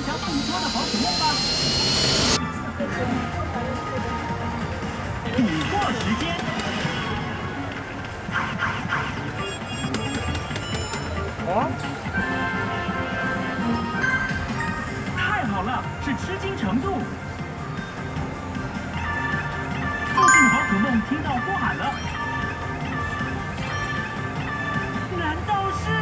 想捕捉的宝可梦吧。捕获时间。 哦， 太好了，是吃惊程度。附近的宝可梦听到呼喊了，难道是？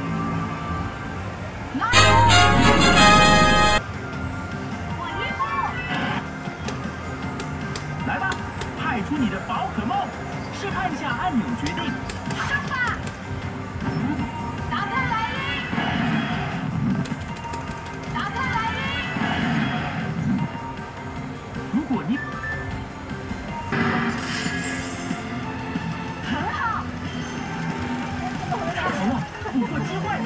来吧，派出你的宝可梦，试探一下按钮决定。上吧！达特来临！达特来临！如果你很好，太好了，捕获机会！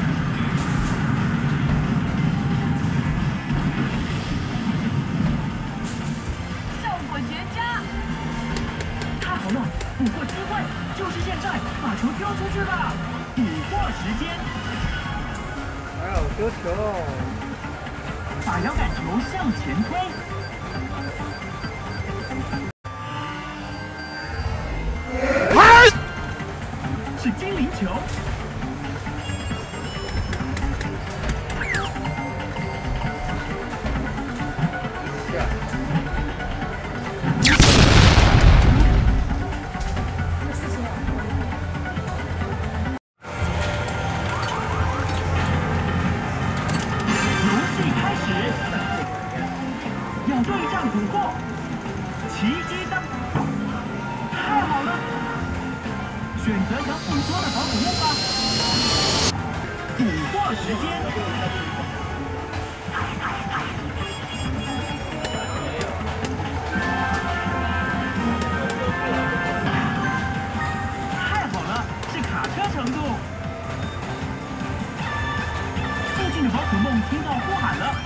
效果绝佳！太好了，捕获机会！就是现在，把球丢出去吧！捕获时间。 哎呀，我丢球了！ 把摇杆球向前推。是精灵球。要对战捕获，奇迹的，太好了！选择想捕捉的宝可梦吧。捕获时间。太好了，是卡车程度。附近的宝可梦听到呼喊了。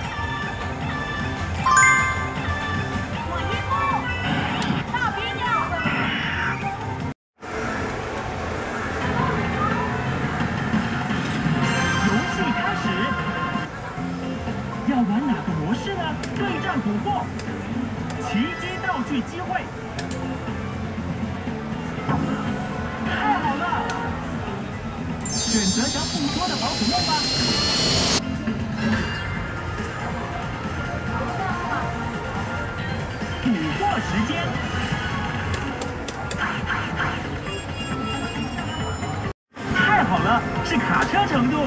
要玩哪个模式呢？对战捕获，奇迹道具机会，太好了！选择想捕捉的宝可梦吧。捕获时间。太好了，是卡车程度。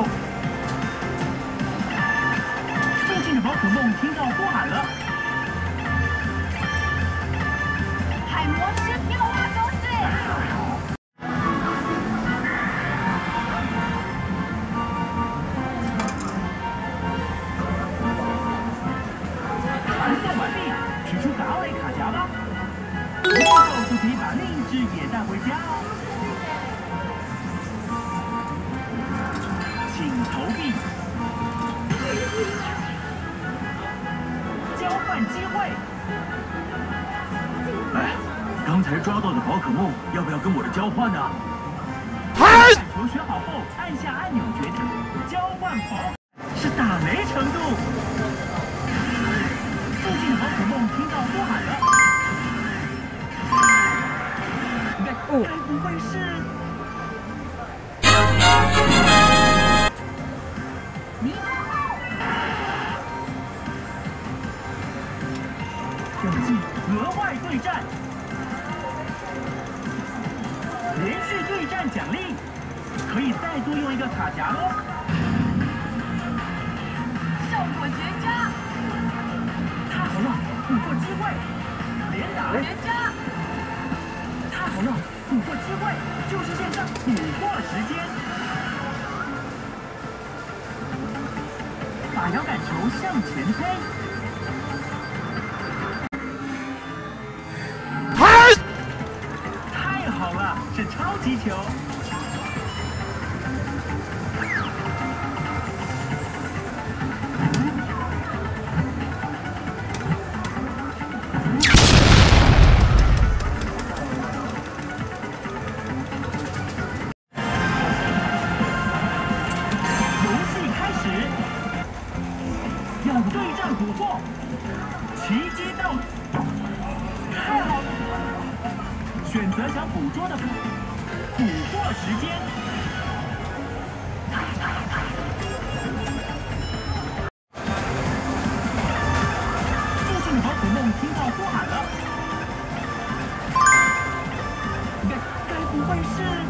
附近的宝可梦听到呼喊了。海魔师变化中式。传送完毕，取出达维卡夹吧。之后就可以把另一只也带回家哦。请投币。交换机会。哎，刚才抓到的宝可梦，要不要跟我的交换呢？球选好后，按下按钮决定。交换宝是打雷程度。附近的宝可梦听到呼喊了。该不会是？等级额外对战，连续对战奖励，可以再多用一个卡夹喽。效果绝佳！太好了，捕获机会，连打绝佳！太好了，捕获机会，就是现在，捕获时间。把摇杆球向前推。太好了，是超级球。游戏开始。 要对战捕获，奇迹到，太好了！选择想捕捉的捕获时间。附近的宝可梦听到呼喊了，该不会是？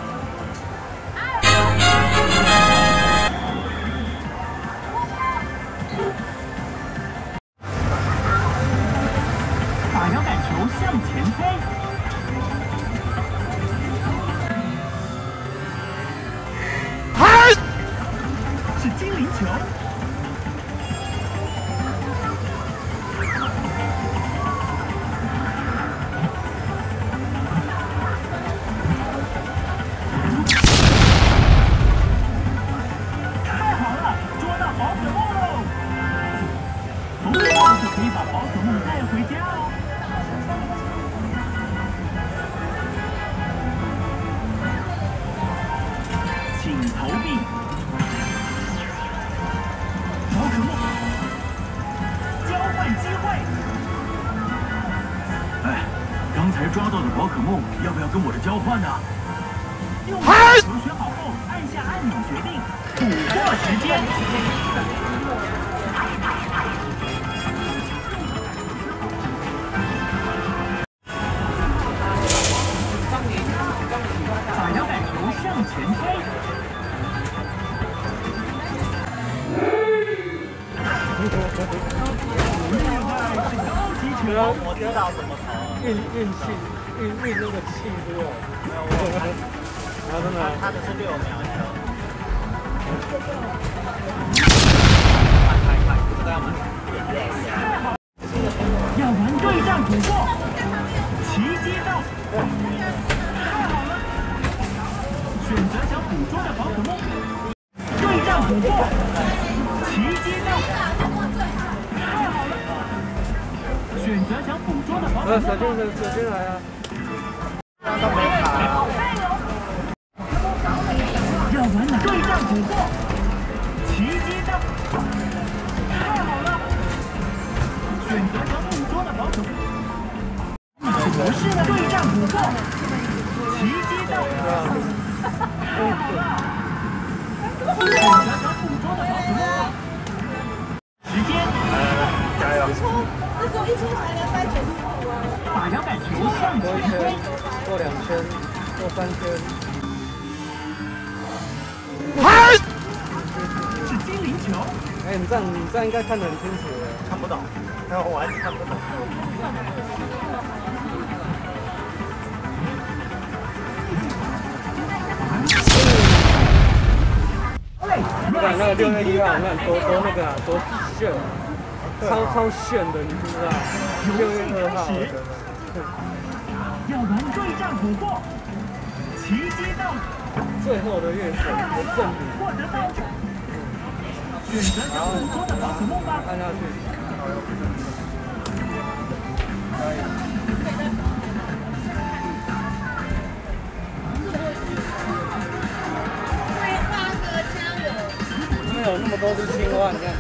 把摇杆球向前推，是精灵球。太好了，捉到宝可梦喽！投对后就可以把宝可梦带回家哦。 请投币，宝可梦交换机会。哎，刚才抓到的宝可梦要不要跟我的交换呢？用球选好后，按下按钮决定捕获时间。把摇杆球向前推。 我知道怎么投，运气，运那个气出来。没有，我真的，他的是6秒球。看，这个要买。 要玩对战捕获，奇迹到，太好了！选择想捕捉的宝可梦，对战捕获，奇迹到，太好了！ 选择想捕捉的宝可梦， 手进来啊！都没卡。 要玩的对战捕获，奇迹到，太好了！选择想捕捉的宝可梦，模式的对战捕获，奇迹到，太好了！选择想捕捉的宝可梦，时间， 加油！ 那时候一出才295啊！ 把摇杆球向前推， 过2圈，过3圈。 是精灵球。 哎，你这样应该看得很清楚了。看不懂，我完全看不懂。不然那个6月1号，那多那个多炫。 超炫的，你知不知道？6月2号， 要玩对战捕获，奇迹到， 最后的月神的赠礼， 获得道具，选择想捕捉的宝可梦吧。 按下去。这边有那么多只青蛙，你看。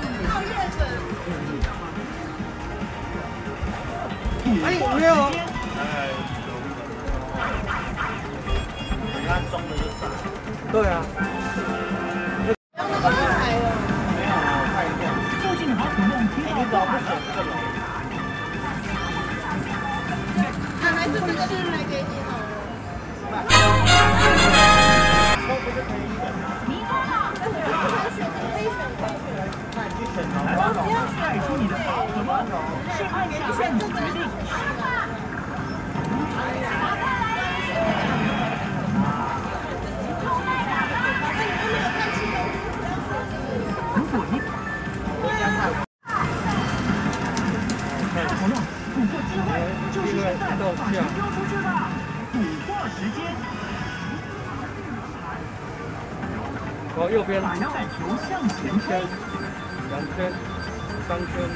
哎，没有。你看中的是啥？对啊。没有啊，我看一下。 附近的宝可梦听到呼喊了。 还是这个是来给你好了。迷宫了，可以选。 带出你的宝可梦，是按下按钮决定。如果你好了，捕获机会就是现在，把球丢出去吧！捕获时间。 往右边， 把摇杆球向前推 ，2圈，3圈。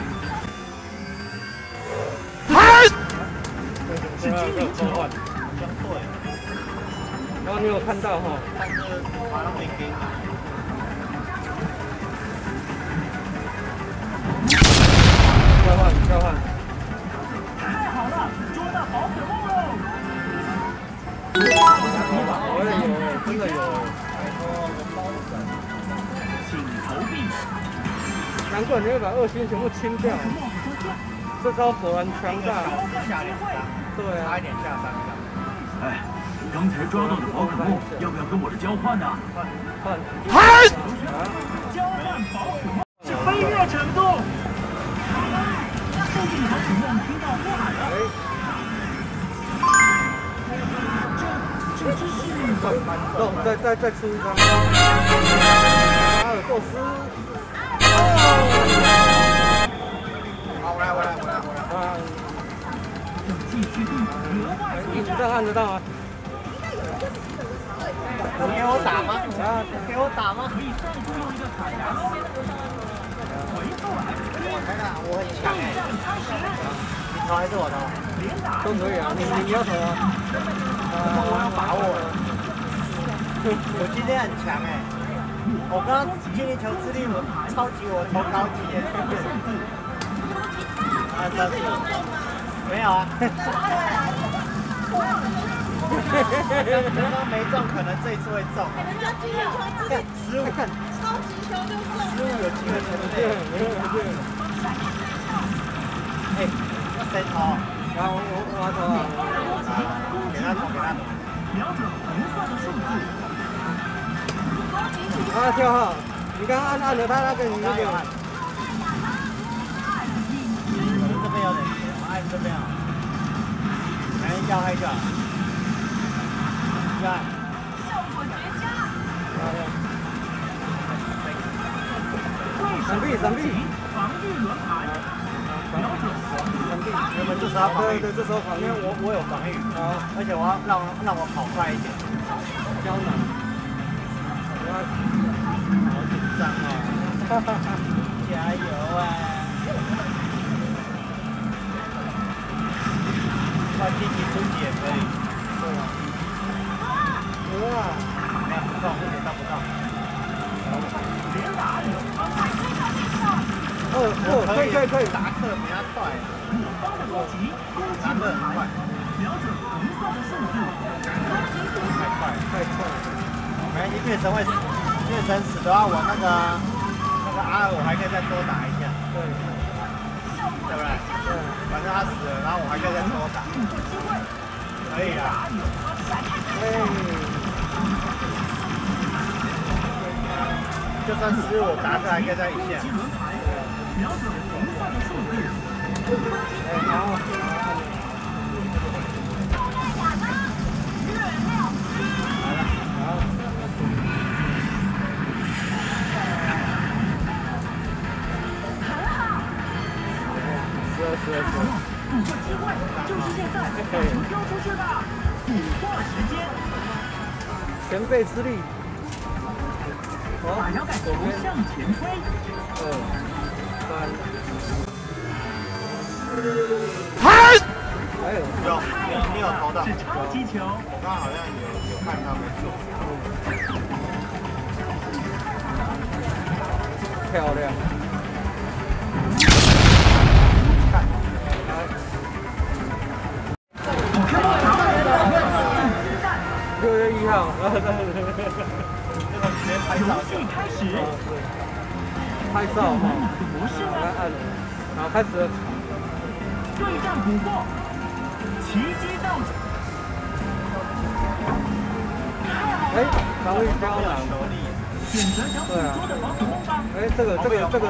是精灵球。 对。然后你有看到哈？但是马上没给你。 难怪你会把恶心全部清掉。这招果然强大。 下2张， 对啊， 差一点下3张。 哎，刚才抓到的宝可梦，要不要跟我的交换呢？ 换。 交换宝可梦是飞跃程度。附近宝可梦听到呼喊了。这只是。 再出一张。阿尔宙斯。 好，我来。 继续定额外你这样按得到吗？ 你给我打吗？给我打吗？ 可以再多用一个卡夹喽。回复 FP， 我很强哎。 战开始。 你投还是我投？ 连打都可以啊，你要投啊。 我要把握。我今天很强哎。我刚刚精灵球之力，我超级我投高级耶。没有啊。刚刚没中，可能这一次会中。 人家精灵球之力 15看， 超级球就中。 15有机会成功。哎，谁投？ 然后我投啊。 给他投。 瞄准红色的数字。 啊，跳号！你刚刚按了他那个，你那个。 这边有点，我按这边啊。来，要黑就好。要。 效果绝佳。 闪避！ 防御轮盘。瞄准闪避！ 原本就是要防御， 对，这时候防御， 因为我有防御，而且我要让我跑快一点。 胶囊。 好紧张哦！加油啊！换积极出击也可以。对啊。哇！没有不中，不中。 连打可以。 达克比他快。 我方的攻击轮盘。瞄准红色的数字。 太快。没关系，月神死的话，我那个阿尔我还可以再多打一下。对不对？对。反正他死了，然后我还可以再多打。可以啦。就算失误，达克还可以再一下。 瞄准红色的数字。 好。 捕获机会就是现在，把球丢出去吧！捕获时间， 前辈之力。 把摇杆球向前推。 2、3。还有， 你有投到？ 是超级球。 我刚刚好像有看到没错。 漂亮。6月1号， 游戏开始。 拍照嘛， 模式呢？ 好，开始。 对战捕获，奇迹到场。 防御胶囊。 选择想捕捉的宝可梦吧。 这个， 这个地图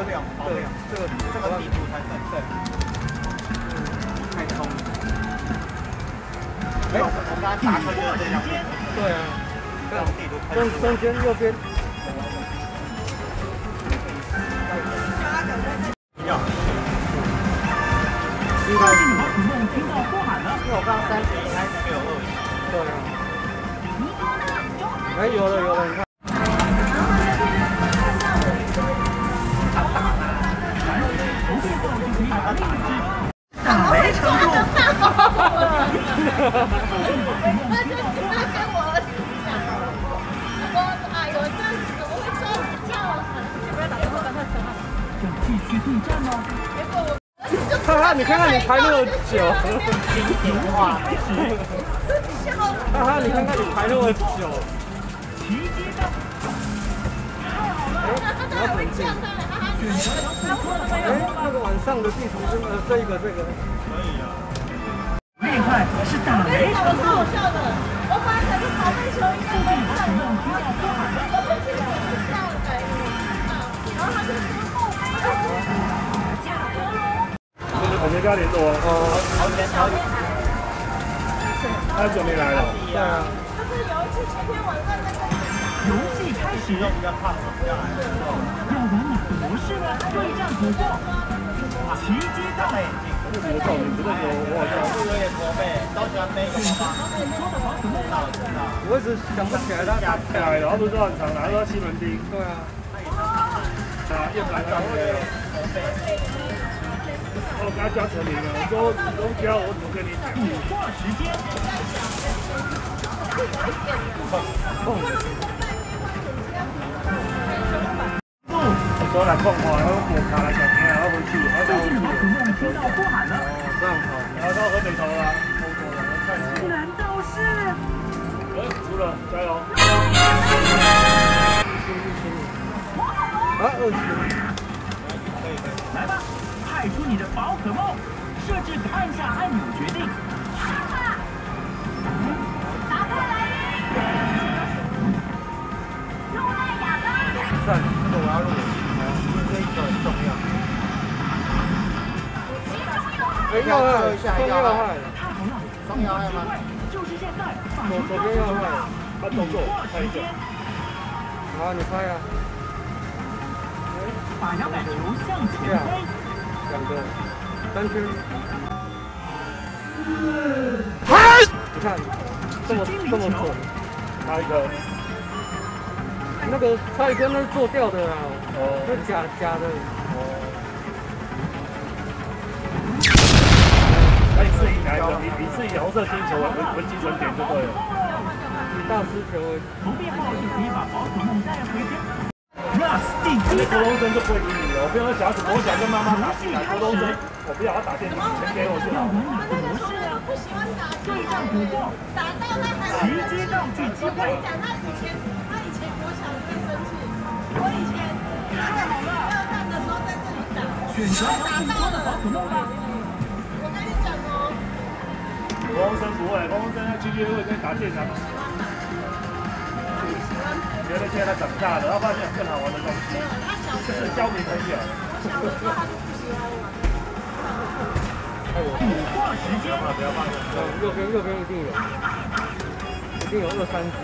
才对。太冲了。我刚刚打出去的这张。 对啊。中间右边。 附近的宝可梦听到呼喊了。 因为我刚刚31还是没有恶意。 对啊。有了，你看。 打雷程度。要继续对战吗？ 你看看你排那么久， 听话。 你看看你排那么久。 奇迹的，太好了！ 他还会降下来，他还那个晚上的地图真的这个。可以啊。 那一块是打雷程度。 好笑的，我本来想去跑飞球一样， 好朋友听到不喊了。 我就去这样改，然后他就说后背。 我没跟他联络他很久没来了。 对啊。 就是有一次前天晚上在跟游戏开始，要比较胖的不要来。 玩哪个模式呢？对战不过，奇迹到。 这是你的照片，不是我好像有点驼背，都喜欢背个包包。 我一直想不起来他下来，然后不是很长，然后到西门町。 对啊。 又来到那个。我跟他加成名了，我说你都教我怎么跟你讲。 补货时间。 我说来逛逛，然后抹卡来讲，然后回去，然后最近的宝可梦听到不喊了。 这样好。 然后到河北头了，工作了，我看一下。 难道是？ 输了，加油！ 来吧，派出你的宝可梦，设置按下按钮决定。 打开来。用爱哑巴。 算，这个我要录，这个很重要。 要害，双要害。 双要害吗？ 就是现在， 左边要害。 他动作，拍一个。 好，你拍啊。 把摇杆球向前推。 2个，3圈。你看，这么准， 差一个。 那个差一个那是做掉的啊，那假的。 那你自己哪一个？你自己红色星球为基准点就对了。 以大师球为。 投币后就可以把宝可梦带回家。Russ 第那一国龙针就不会理你了。我不要小孩子，我想跟妈妈打起来。国龙针，我不要他打电话，钱给我就好。 模式啊，不喜欢打对战不过，打到他还奇迹道具机会。 我跟你讲，他以前国小最生气，我以前太好了，二战的时候在这里打， 选择打到了宝可梦吧。 我跟你讲哦， 国龙针不会，国龙针要去约会跟打电脑。觉得现在他长大了，要发现更好玩的东西，就是交女朋友。 我小的时候他就不喜欢玩。 补货时间。 不要放右边一定有2、3只。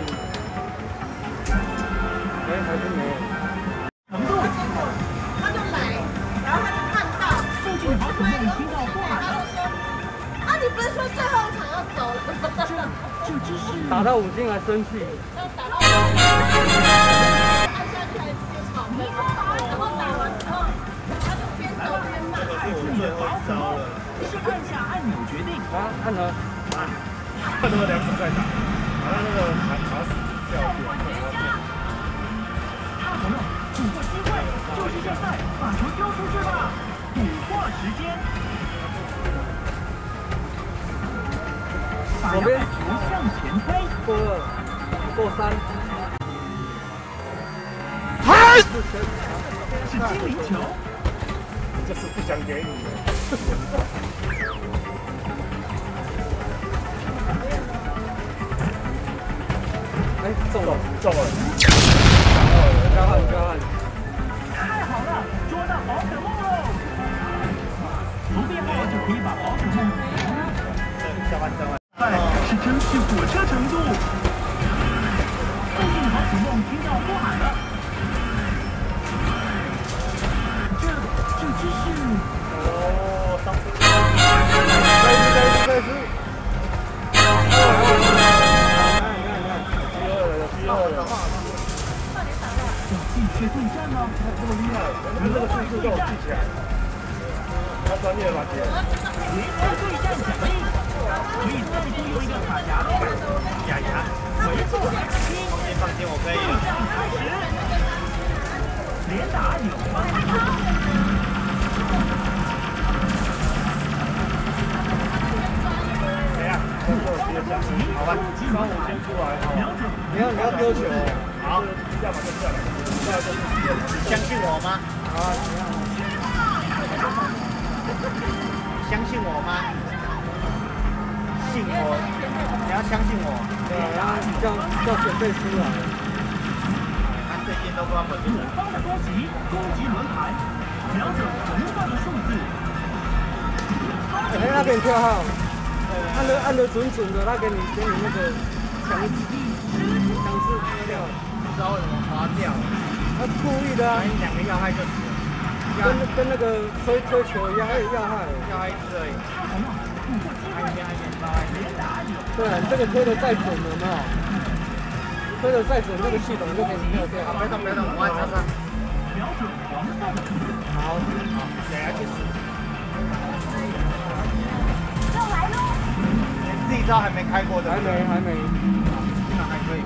还是没有。 程度。 他就来，然后他就看到附近的宝可梦听到不喊了。 啊，你不是说最后一场要走了？ 这只是打到5进来生气。 要打到按下去还是就吵没办法，然后打完之后，他就边走边骂。 派出你的宝可梦，是按下按钮决定。 啊，按了。 看那个2场在打，好像那个卡死掉了。 大朋友，补货机会就是现在，把球丢出去吧。补货时间。把摇杆球向前推。 过2，过3。 是精灵球。 就是不想给你的。中了。交换。 太好了，捉到宝可梦喽！投币后就可以把宝可梦。 交换。 是争取火车程度。附近的宝可梦听到不喊了。这只是。 再次。 对战呢？ 这么厉害，我们这个数字都有记起来。他专业吧，姐。 联合对战奖励，可以再多用一个卡夹喽。 雅雅， 回复放心，我可以了。 对战开始，连打有方谁呀？好吧，3、5先出来。 你要丢球。 好，要么就这样。 相信我吗？ 好， 啊，怎样？ 相信我吗？信我，你要相信我。 对啊，然后叫准备出来。 他最近都不知道怎么左方的攻击轮盘，瞄准红色的数字。 哎，那边跳号，按得准的，他给你那个强制跳， 不知道为什么滑掉了。 他故意的啊。 2个要害就死了。 跟那个推球一样，还有要害。 要害一只而已。挨边， 对啊，这个推的再准了没有？推的再准，这个系统就给你跳掉。 别动，我按叉。 瞄准黄色的数字。 好，等下去死。这一招还没开过的。还没。那还可以。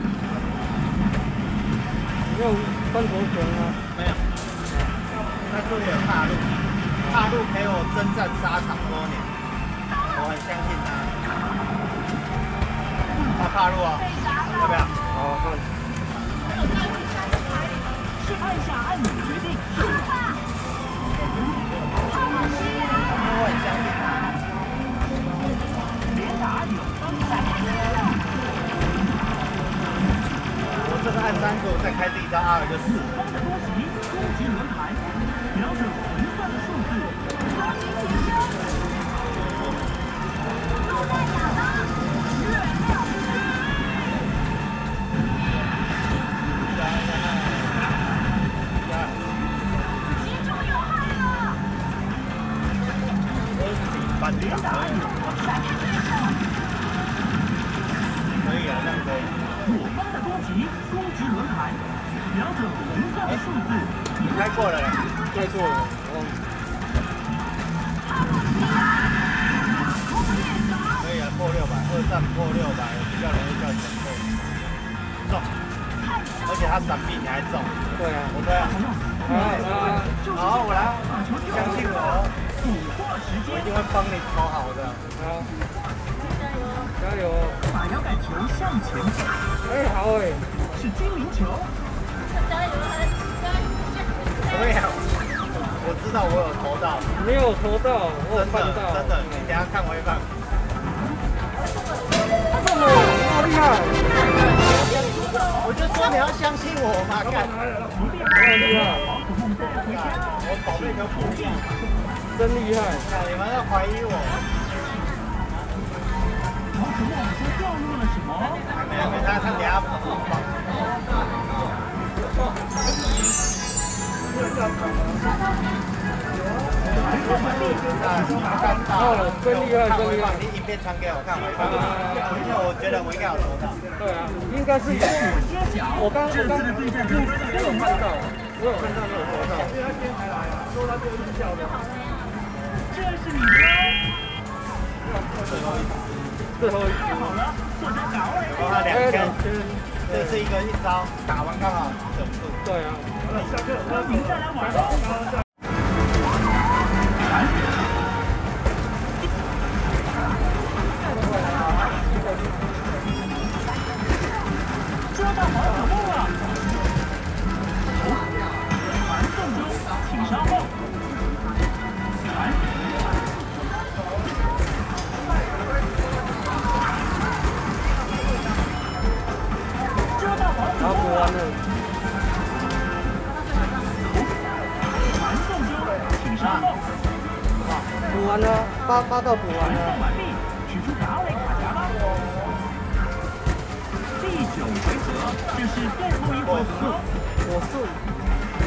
你用翻头拳吗？ 没有。他这里有大陆，大陆陪我征战沙场多年，我很相信他。他大陆啊，要不要？ 好，看。 是按下按钮决定。 我很相信他。 连打有我这个按3组再开第一招2就4。 方的攻击轮盘，瞄准红色的数字。 连打可以啊，这样可以。 左方的攻击轮盘，瞄准红色的数字。 你开过了嘞？ 开过了， 可以啊，破600，2战破600，比较容易叫前辈中，而且他闪避你还中。 对啊， 我对啊。好，我来，相信我，我一定会帮你投好的。 好，加油！ 把摇杆球向前走。 哎，好哎， 是精灵球。 对呀，我知道我有投到。 没有投到，我有看到。 真的，你等下看回放。 这么好厉害！ 我就说你要相信我嘛，干。 好厉害！ 我宝贝都不一样。 真厉害！ 你们要怀疑我。 宝可梦说掉落了什么？ 没，他等下跑。 哦，真厉害，真厉害！ 你影片传给我看，因为我觉得我应该有投到。 对啊，应该是有。我刚有看到，我有看到那个投到。因为他今天才来啊，说他就是叫的。 这是你的。 最后一次。 太好了，做得搞哎。 他2圈，这是一招，打完刚好整数。 对啊。 欢迎再来玩哦。捉到宝可梦了！传送中，请稍后。捉到宝可梦了！传送中，请稍后。 补完了，8道补完了。 传送完毕，取出达维卡夹吧。第9回合，这是最后一回合。 我是。